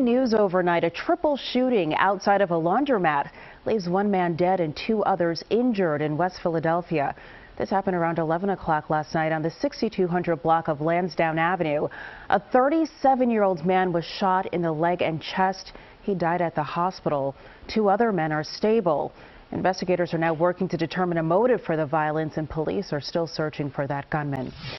news overnight. A triple shooting outside of a laundromat leaves one man dead and two others injured in West Philadelphia. This happened around 11 o'clock last night on the 6200 block of Lansdowne Avenue. A 37-year-old man was shot in the leg and chest. He died at the hospital. Two other men are stable. Investigators are now working to determine a motive for the violence, and police are still searching for that gunman.